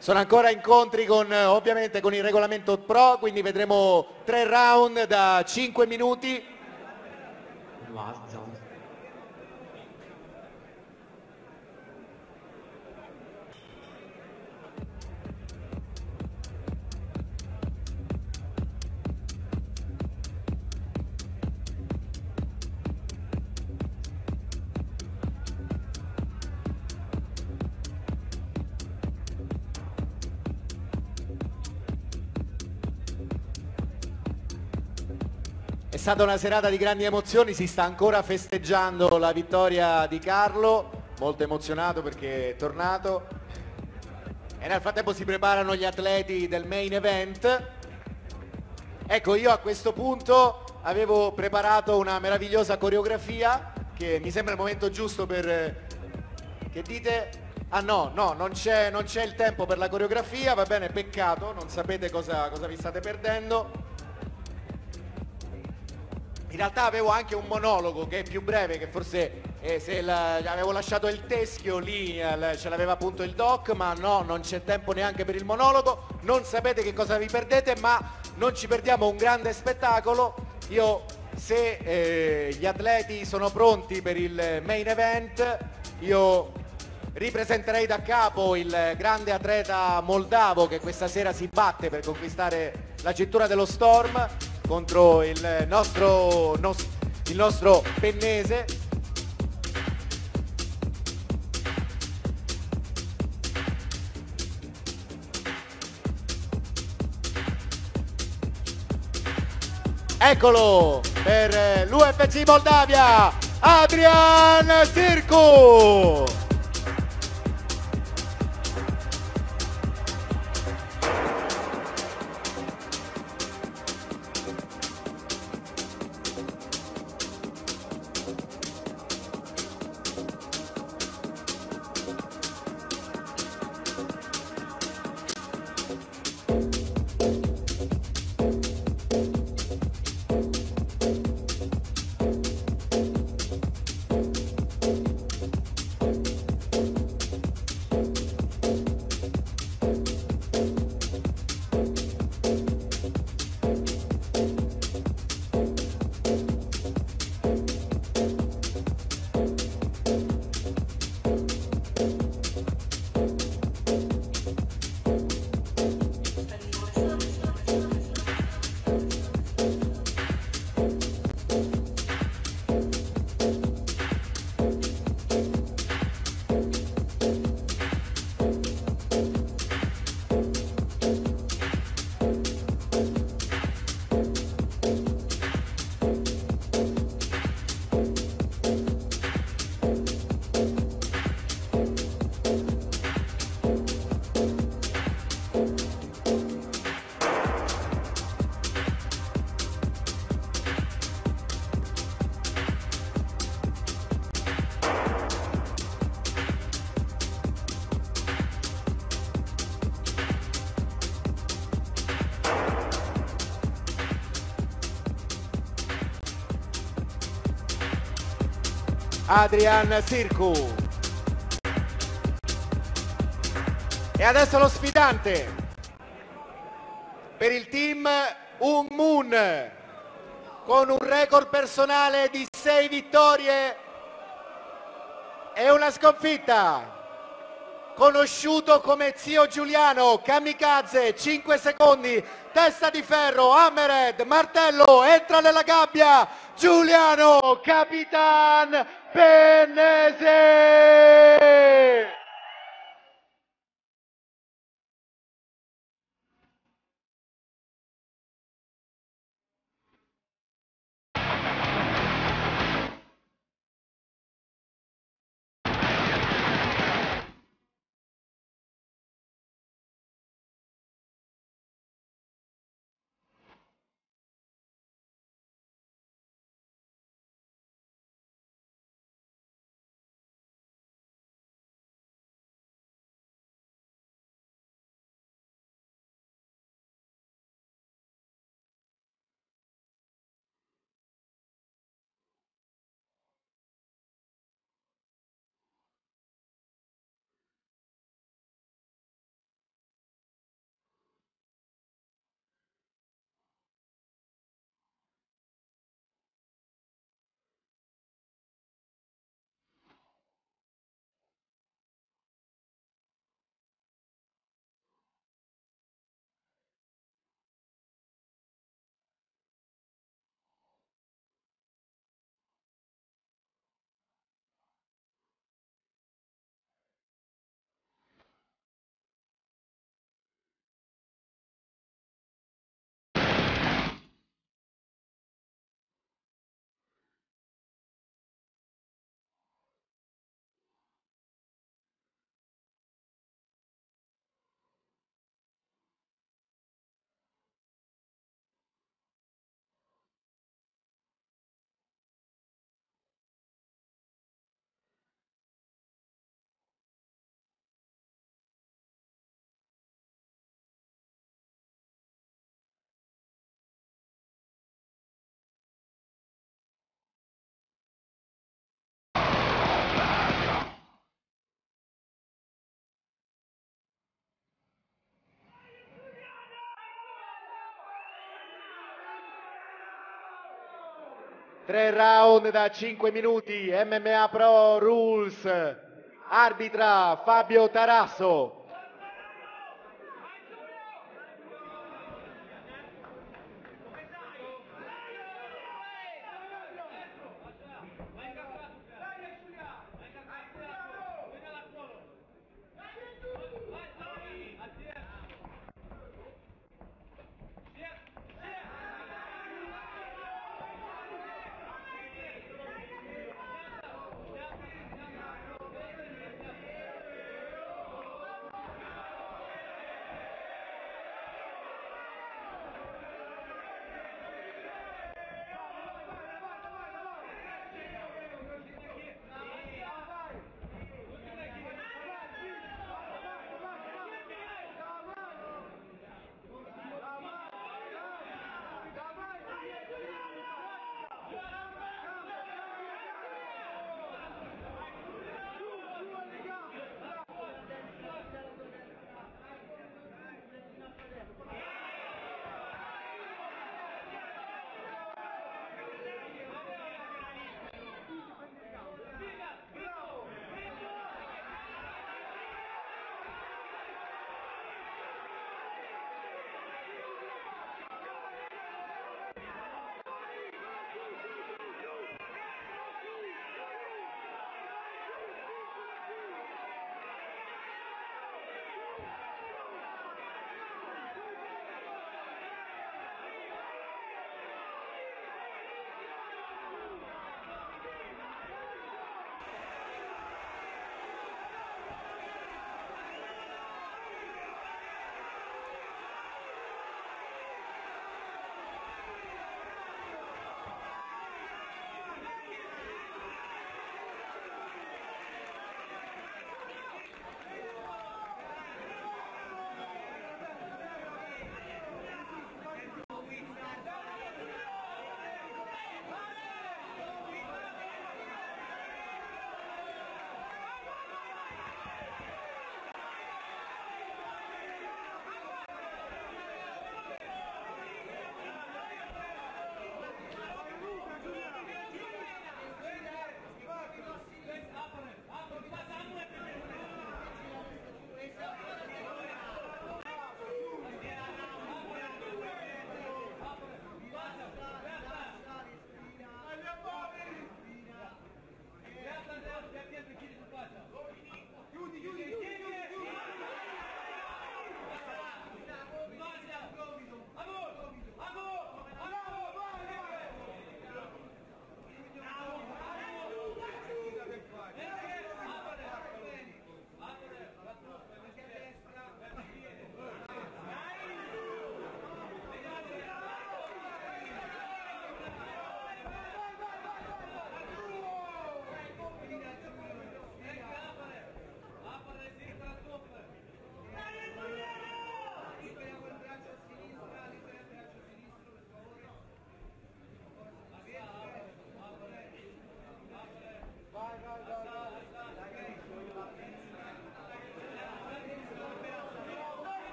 Sono ancora incontri con ovviamente con il regolamento pro, quindi vedremo 3 round da 5 minuti. È stata una serata di grandi emozioni, si sta ancora festeggiando la vittoria di Carlo, molto emozionato perché è tornato. E nel frattempo si preparano gli atleti del main event. Ecco, io a questo punto avevo preparato una meravigliosa coreografia che mi sembra il momento giusto per... Che dite? Ah no, non c'è il tempo per la coreografia, va bene, peccato, non sapete cosa vi state perdendo. In realtà avevo anche un monologo che è più breve, che forse avevo lasciato il teschio lì, ce l'aveva appunto il doc, ma no, non c'è tempo neanche per il monologo, non sapete che cosa vi perdete, ma non ci perdiamo un grande spettacolo. Io, se gli atleti sono pronti per il main event, io ripresenterei da capo il grande atleta moldavo che questa sera si batte per conquistare la cintura dello Storm contro il nostro pennese. Eccolo per l'UFC Moldavia, Adrian Sirku. Adrian Sirku. E adesso lo sfidante per il team Un Moon con un record personale di 6 vittorie e una sconfitta. Conosciuto come Zio Giuliano, Kamikaze, 5 secondi, testa di ferro, Hammerhead, martello, entra nella gabbia, Giuliano Capitan Pennese! 3 round da 5 minuti, MMA Pro Rules, arbitra Fabio Tarasso.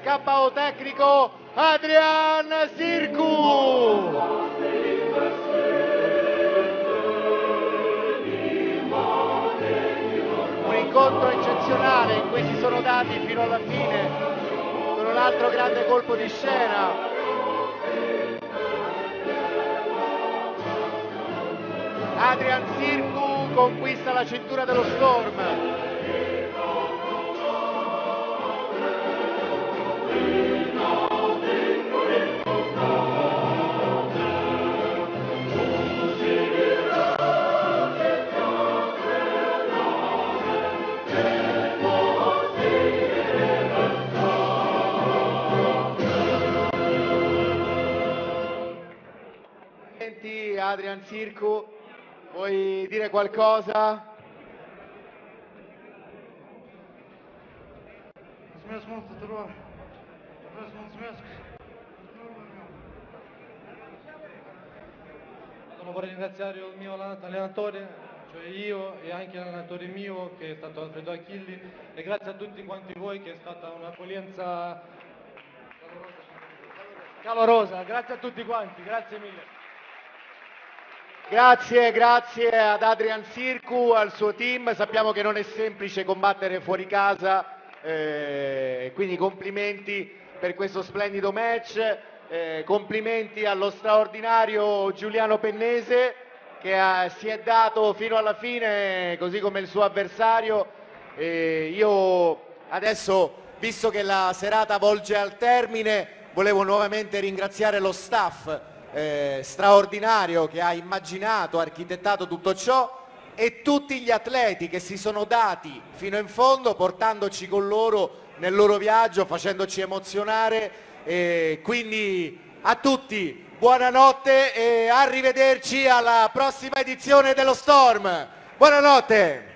KO tecnico Adrian Sirku. Un incontro eccezionale in cui si sono dati fino alla fine con un altro grande colpo di scena. Adrian Sirku conquista la cintura dello Storm. Adrian Sirku, vuoi dire qualcosa? Vorrei ringraziare il mio allenatore, cioè io, e anche l'allenatore mio che è stato Alfredo Achilli, e grazie a tutti quanti voi che è stata un'accoglienza calorosa. Grazie a tutti quanti, grazie mille. Grazie ad Adrian Sirku, al suo team. Sappiamo che non è semplice combattere fuori casa, quindi complimenti per questo splendido match, complimenti allo straordinario Giuliano Pennese che si è dato fino alla fine, così come il suo avversario. Io adesso, visto che la serata volge al termine, volevo nuovamente ringraziare lo staff straordinario che ha immaginato, architettato tutto ciò, e tutti gli atleti che si sono dati fino in fondo, portandoci con loro nel loro viaggio, facendoci emozionare. Quindi a tutti buonanotte e arrivederci alla prossima edizione dello Storm. Buonanotte.